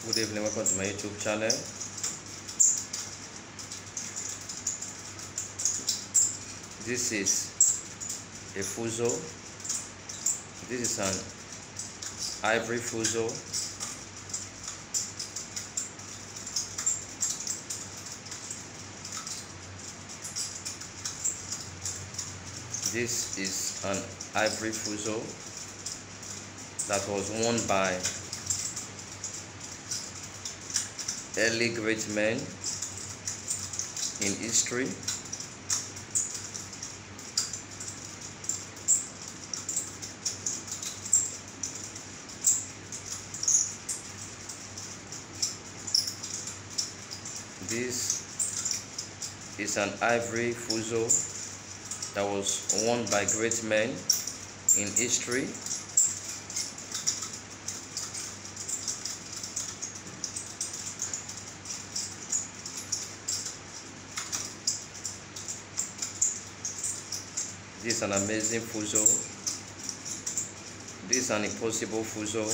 Good evening, welcome to my YouTube channel. This is a fuso. This is an ivory fuso. This is an ivory fuso that was worn by early great men in history. This is an ivory fuso that was worn by great men in history. This is an amazing fuso. This is an impossible fuso.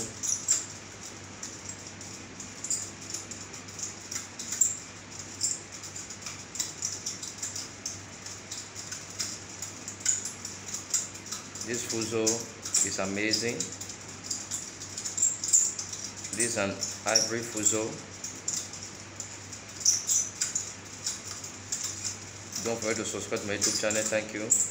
This fuso is amazing. This is an ivory fuso. Don't forget to subscribe to my YouTube channel. Thank you.